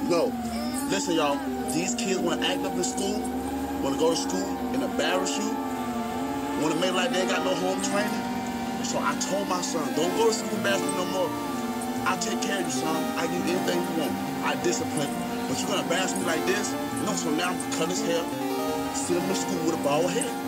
No. Listen, y'all. These kids want to act up in school, want to go to school and embarrass you, want to make like they ain't got no home training. So I told my son, don't go to school embarrass me no more. I take care of you, son. I give you anything you want. I discipline you. But you're going to embarrass me like this? No, so now I'm going to cut his hair, send him to school with a bald head.